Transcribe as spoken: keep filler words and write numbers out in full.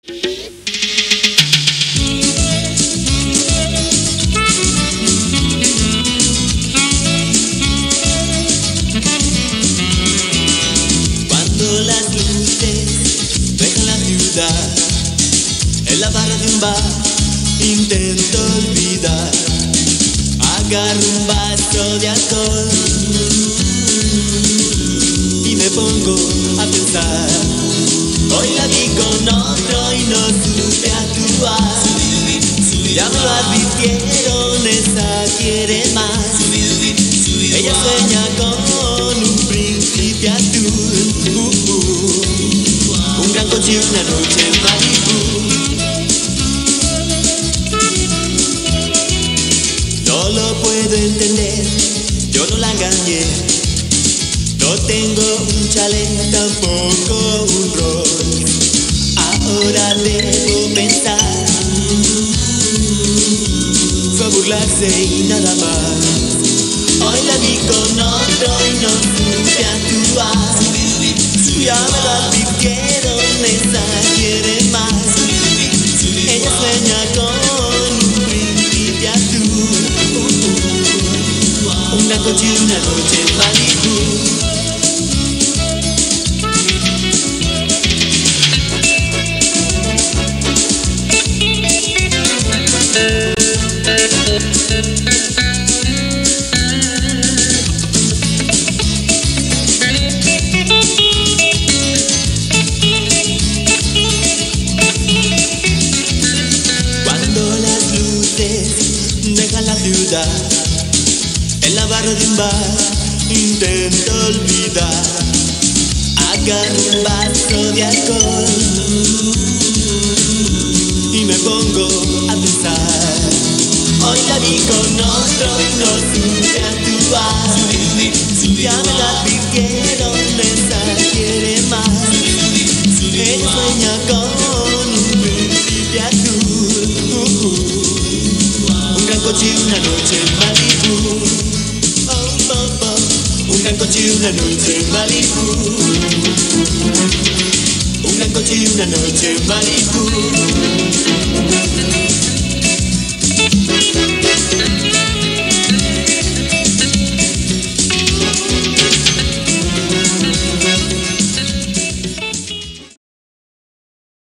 Cuando las luces dejan la ciudad, en la barra de un bar intento olvidar. Agarro un vaso de alcohol y me pongo a pensar. Hoy la vi con otro y no supe actuar. Ya me lo advirtieron, esa quiere más. Ella sueña con un príncipe azul, uh, uh, un gran coche y una noche en Malibu. No lo puedo entender, yo no la engañé. No tengo un chalet, tampoco un rol. Ahora debo pensar, fue a burlarse y nada más. Hoy la vi con otro y no supe actuar. Ya me lo advirtieron, esa quiere más. Ella sueña con un príncipe azul, uh, uh, un gran coche y una noche en Malibu. Cuando las luces dejan la ciudad, en la barra de un bar intento olvidar. Agarro un vaso de alcohol y me pongo a pensar. Hoy la vi con otro y no supe actuar. Ya me la advirtieron, esa quiere más. Ella sueña con un príncipe azul, uh, uh, un gran coche y una noche en Malibu. Oh, oh, oh, un gran coche y una noche en Malibu. Un gran coche y una noche en Malibu.